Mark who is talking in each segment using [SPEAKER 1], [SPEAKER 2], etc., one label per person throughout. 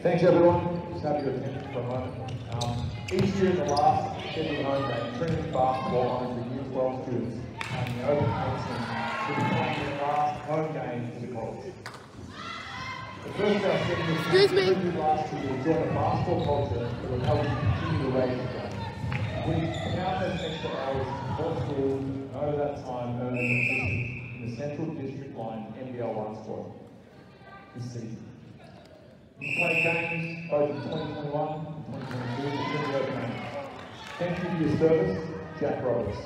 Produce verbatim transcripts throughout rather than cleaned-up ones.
[SPEAKER 1] Thanks everyone. Just have your attention for a moment. Um, each year in the last scheduled home game, Trinity Basketball honours the Year twelve students and the Open eight team to be playing their last home game for the college. The first of our seniors Excuse last year to join a basketball culture that will help you continue to raise the game. We countless extra hours for school and over that time earned a position in the Central District Line N B L one squad this season. We played games both in twenty twenty-one and twenty twenty-two with Trinity Open eight. Thank you for your service, Jack Roberts.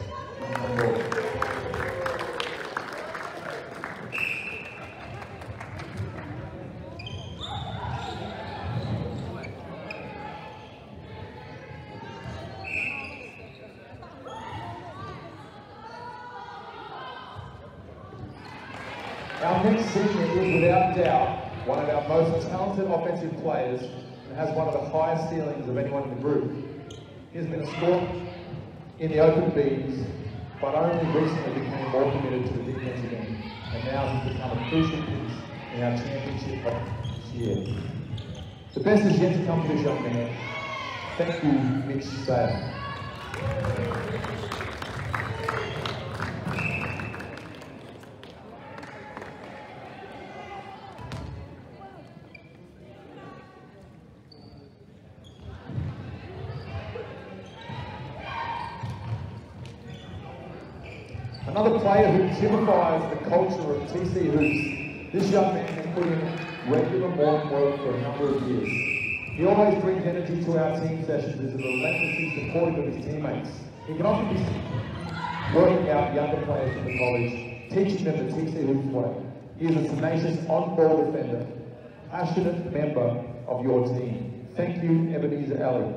[SPEAKER 1] Our next senior is without doubt one of our most talented offensive players and has one of the highest ceilings of anyone in the group. He has been a scorer in the Open Bs, but only recently became more committed to the defensive end, and now he's become a crucial piece in our championship this year. The best is yet to come for this young man. Thank you, Mitch Sayer. Another player who typifies the culture of T C Hoops, this young man has put in regular morning work for a number of years. He always brings energy to our team sessions and is relentlessly supportive of his teammates. He can often be working out younger players from the college, teaching them the T C Hoops way. He is a tenacious on-ball defender, passionate member of your team. Thank you, Ebenezer Alley.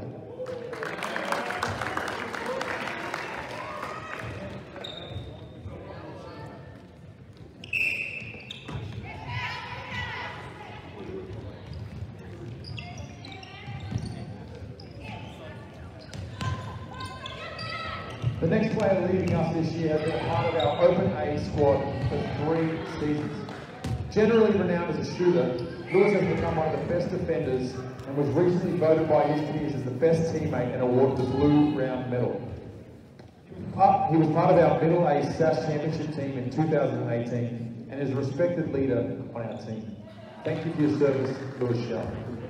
[SPEAKER 1] The next player leading us this year has been a part of our Open A squad for three seasons. Generally renowned as a shooter, Lewis has become one of the best defenders and was recently voted by his peers as the best teammate and awarded the Blue Round Medal. He was part of our Middle A S A S Championship team in two thousand eighteen and is a respected leader on our team. Thank you for your service, Lewis Shell.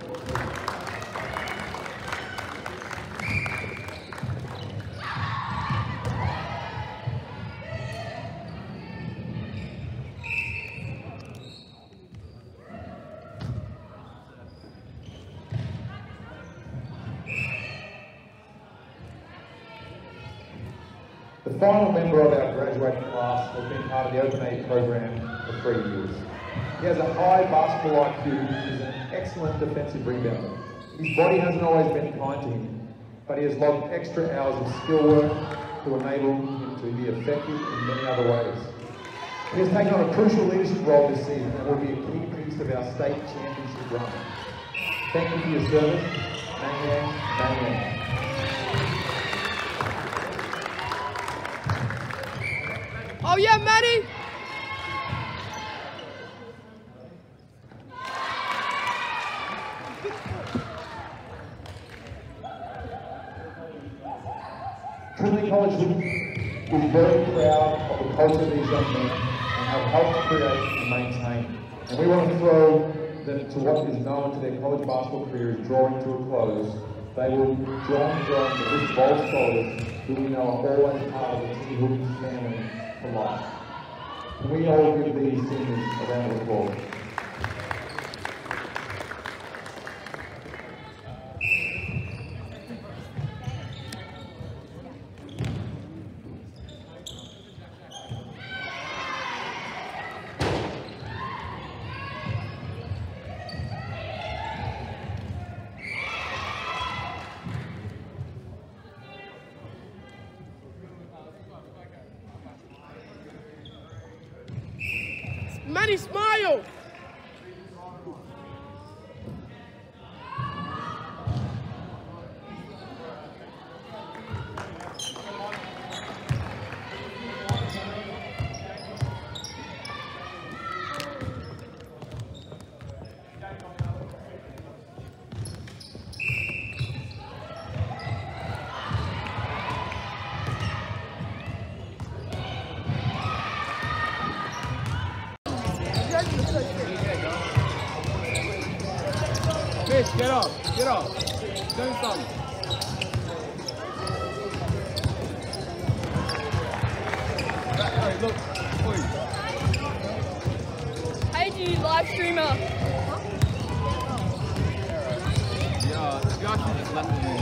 [SPEAKER 1] The final member of our graduating class has been part of the Open A program for three years. He has a high basketball I Q and is an excellent defensive rebounder. His body hasn't always been kind to him, but he has logged extra hours of skill work to enable him to be effective in many other ways. He has taken on a crucial leadership role this season and will be a key piece of our state championship run. Thank you for your service. Nanyang, Nanyang.
[SPEAKER 2] Oh yeah, Maddie!
[SPEAKER 1] Trinity College is very proud of the culture of these young men and have helped create and maintain. And we want to throw them to what is known to their college basketball career as drawing to a close. They will join join the list of old scholars who we know are always part of the T Hoops family for life. Can we all give these seniors a round of applause?
[SPEAKER 2] Manny, smile!
[SPEAKER 3] Get up, get up. Do something. Hey, look, please.
[SPEAKER 2] Hey, G, live streamer.
[SPEAKER 3] Yeah, you actually just left me, man.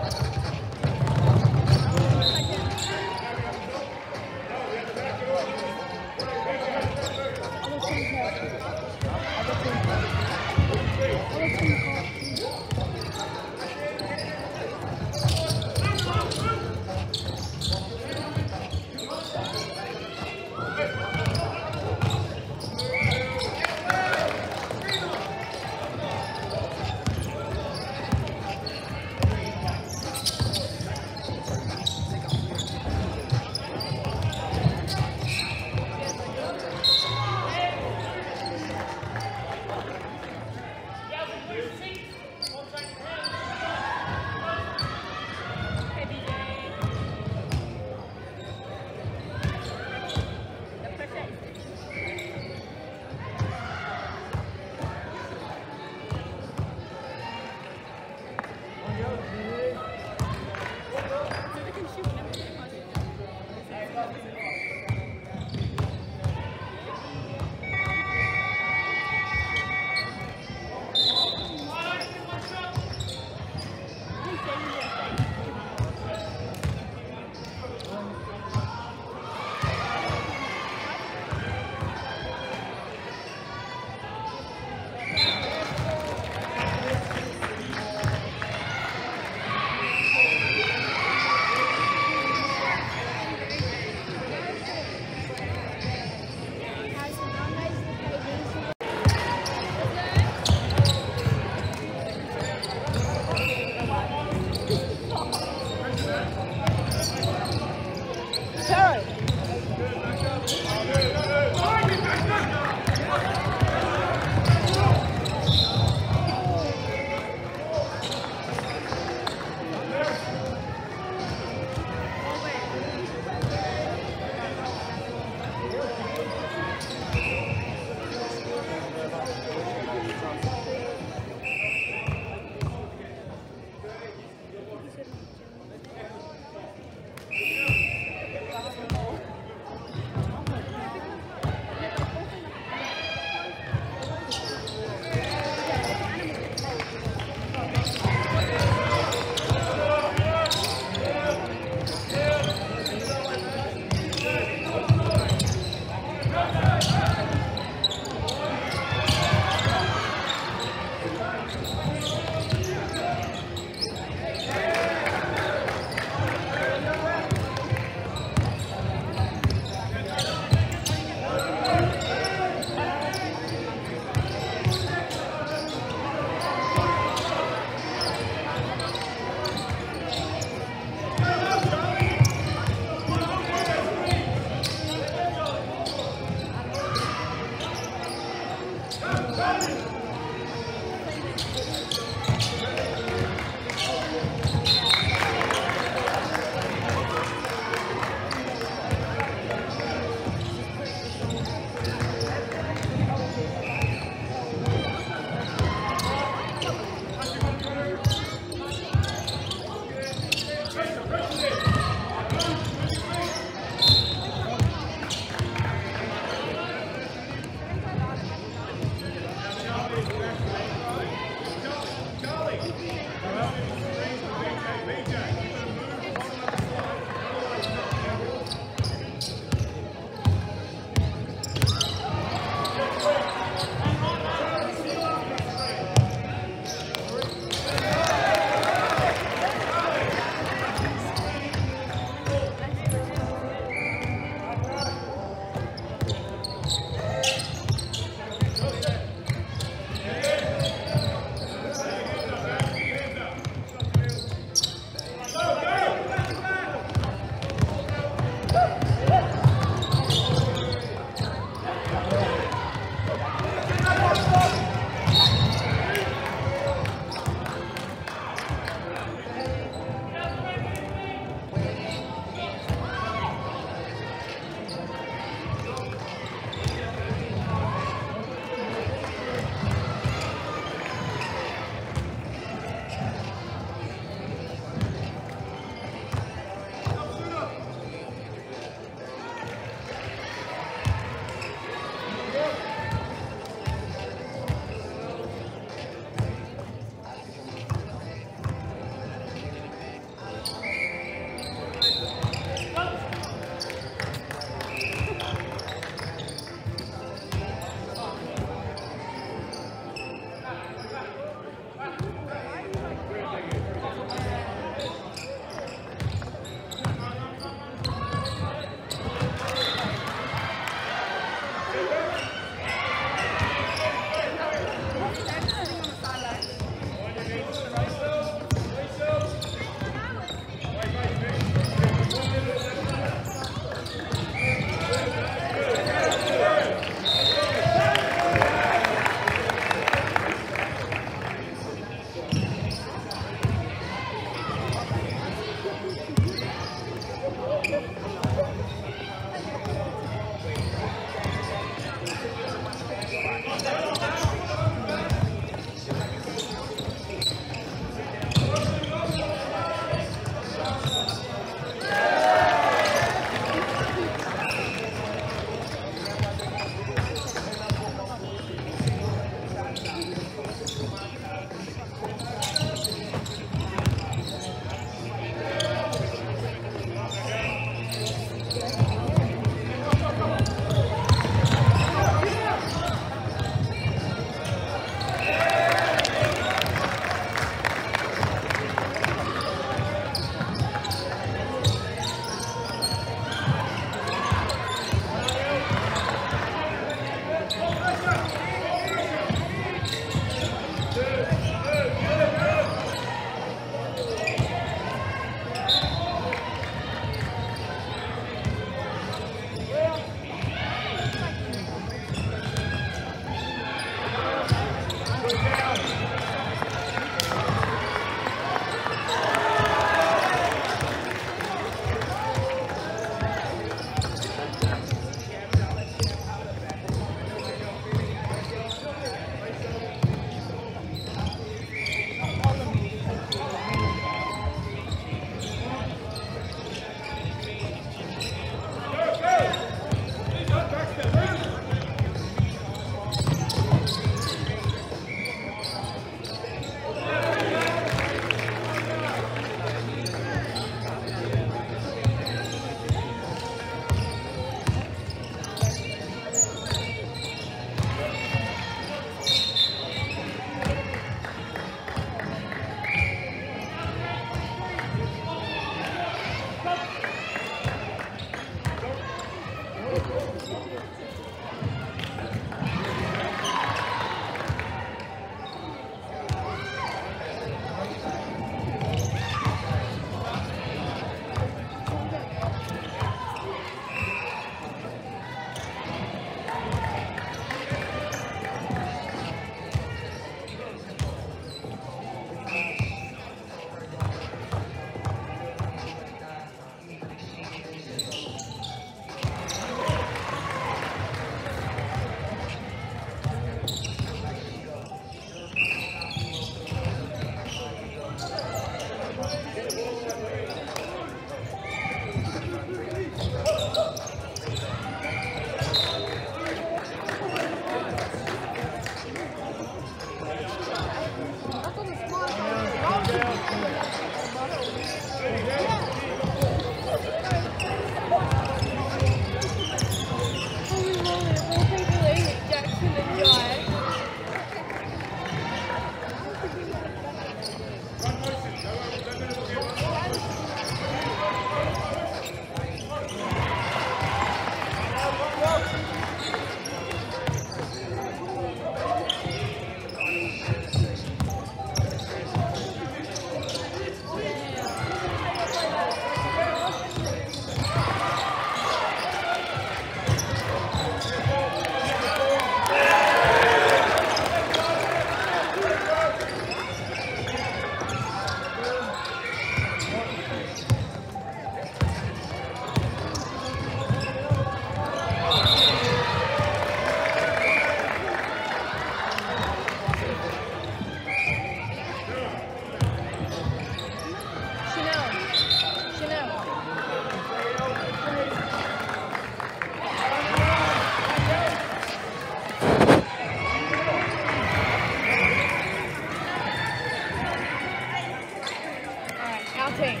[SPEAKER 2] our team.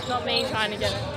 [SPEAKER 2] not me trying to get it.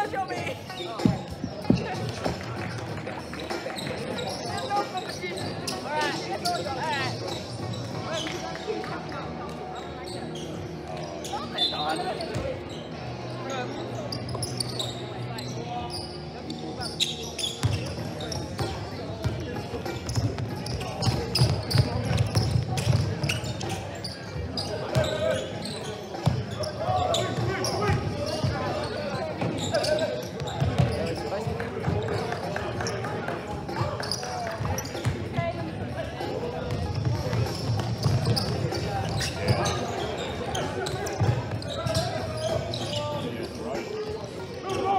[SPEAKER 2] Don't show me. There's no competition. Alright, let's all go. Alright.
[SPEAKER 1] Go,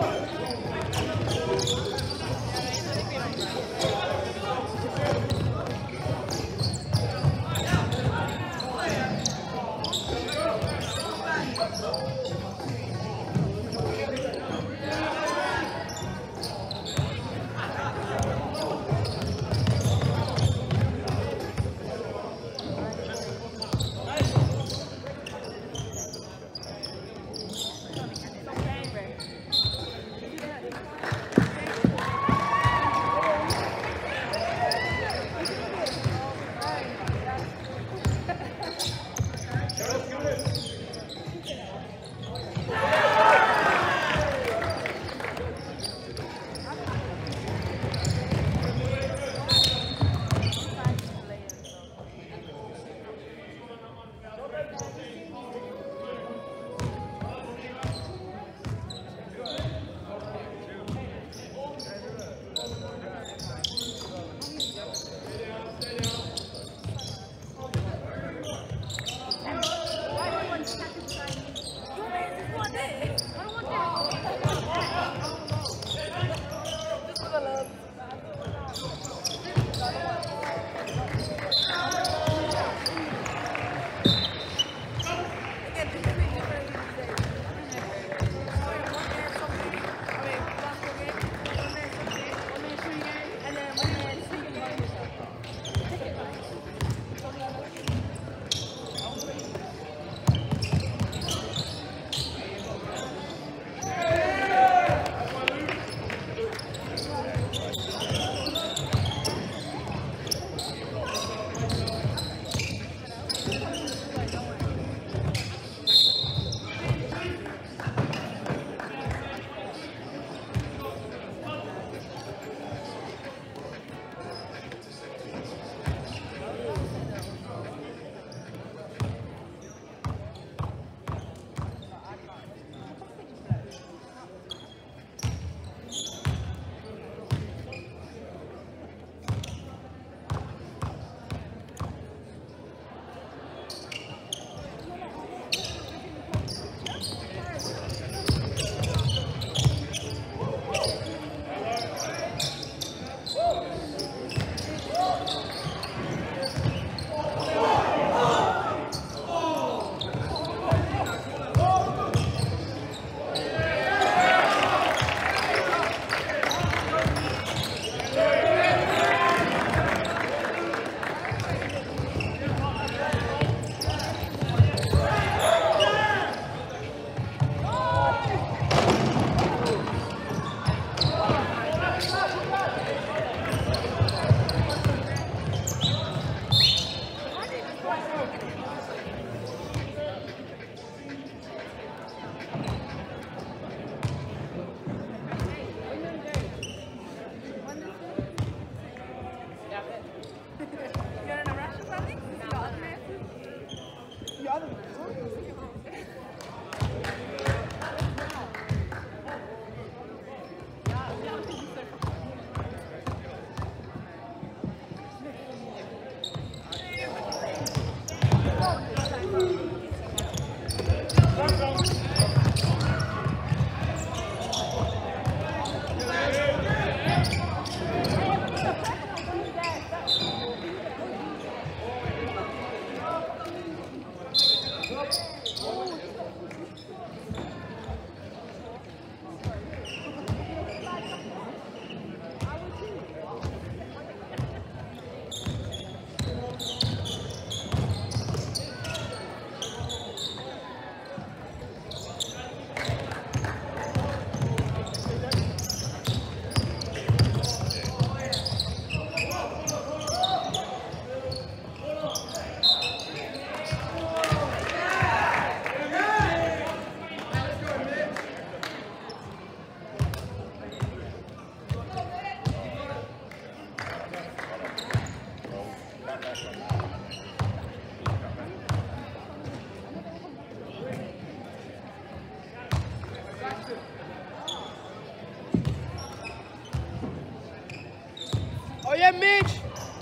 [SPEAKER 2] yeah, Mitch!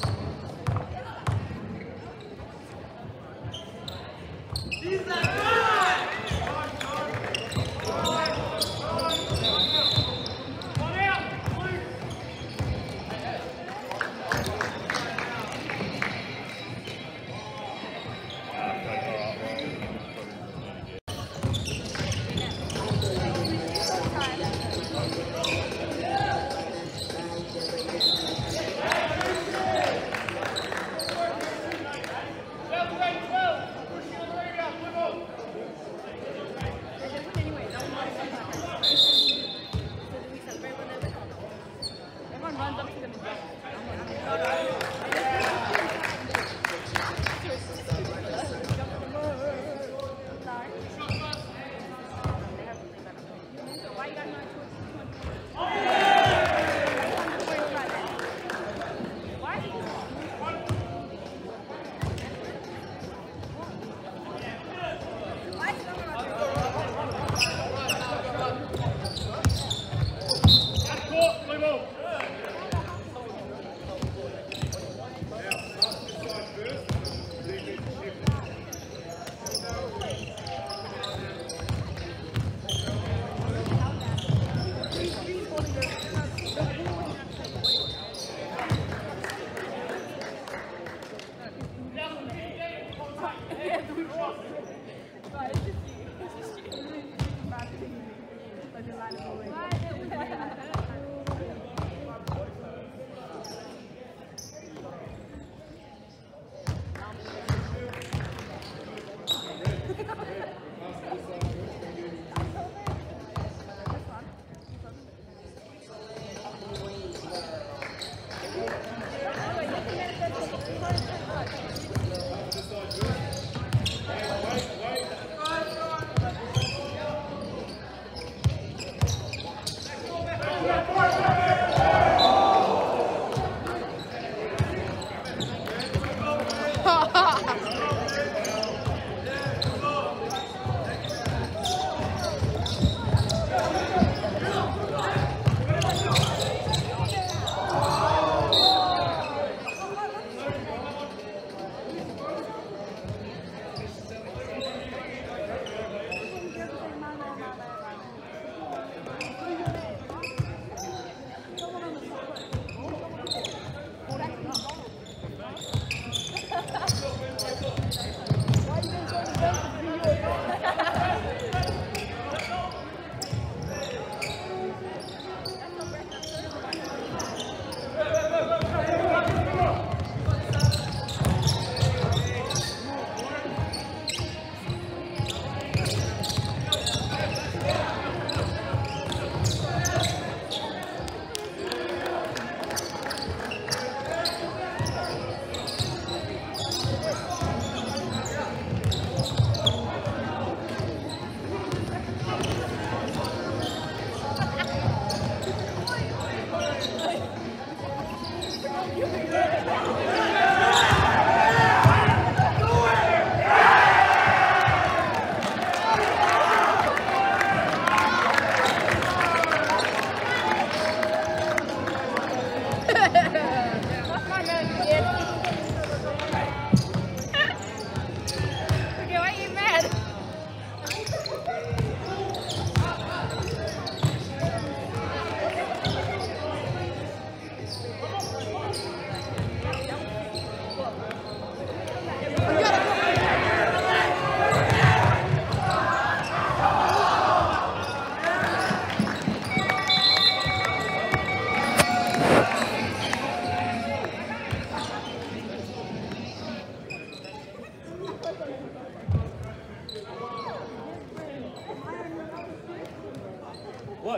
[SPEAKER 3] What?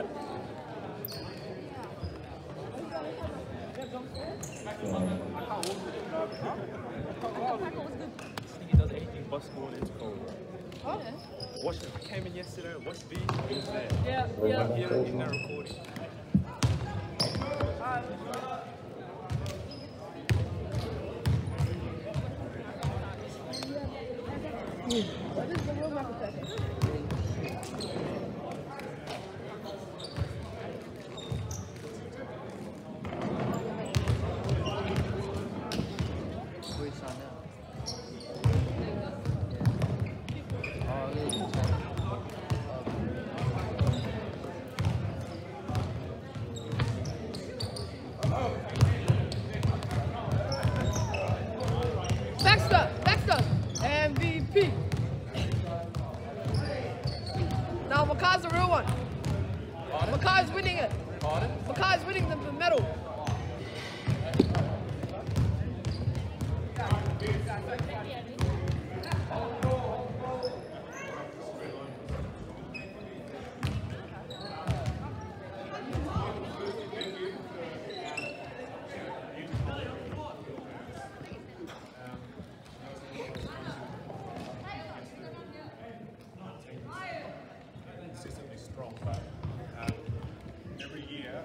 [SPEAKER 3] He does anything but score into goal.
[SPEAKER 2] Oh.
[SPEAKER 3] Watch it. I came in yesterday. Watch V. He was there.
[SPEAKER 2] Yeah, yeah.
[SPEAKER 3] Here in that recording.
[SPEAKER 2] What is the room architect?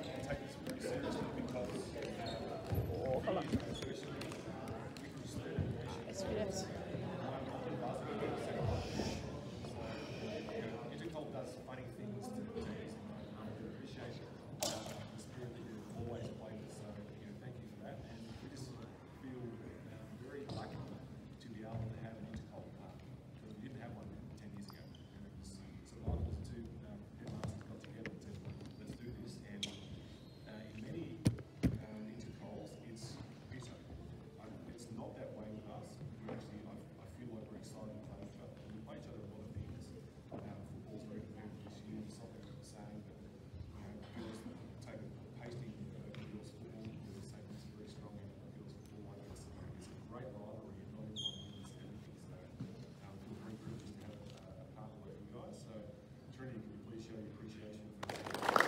[SPEAKER 4] take this very seriously because
[SPEAKER 2] Oh,
[SPEAKER 4] uh,
[SPEAKER 2] colour.
[SPEAKER 4] years ago, especially, we could just learn information.
[SPEAKER 2] Es filet.
[SPEAKER 4] Intercol does funny things to teams, and I really appreciate uh, the spirit that you've always played with. So, you know, thank you for that. And we just feel um, very lucky to be able to have an Intercol partner because we didn't have one ten years ago. And it was sort of like the two um, headmasters got together and said, let's do this. And uh, in many um, Intercols, it's it's, uh, it's not that way with us. We actually, I, I feel like we're excited to play each other. We play each other a lot of things. Um, football's very competitive this year, soccer the same, but you know, girls take a pasting uh, girls football, the same is very strong in girls football. Like it's, it's a great rivalry and not everyone wins everything. So um, feel very privileged to have uh, a partner like you guys. So Trinity, can you please show your appreciation for that?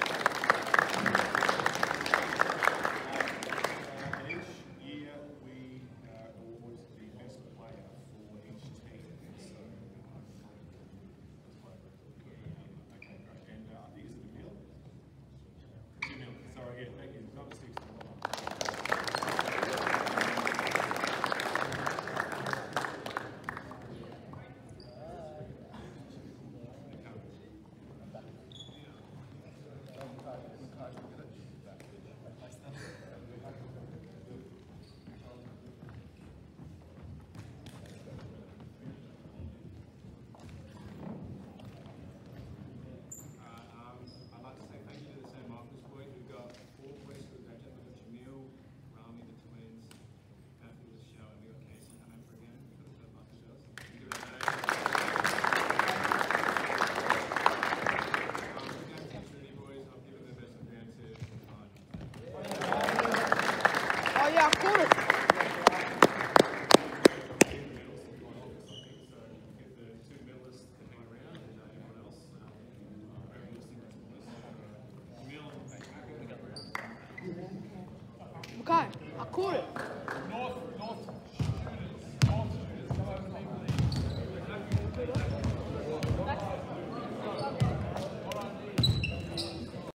[SPEAKER 4] Uh, and each year we uh, award the best player for each team. So, uh, okay, great. And uh, I think is it Emil? Emil, sorry, yeah, thank you. Number six.
[SPEAKER 5] Um, I'd like to say thank you to the Saint Michael's boys. We've got four boys for the graduate. We've got Jamil, Rami, the twins, Matthew, the show, and we've got Casey coming for again because of the Michael shows. Thank you very much. Um, we've got Team Trinity boys. I've given the best advantage on.
[SPEAKER 2] Oh yeah, I caught it. Okay, I caught it.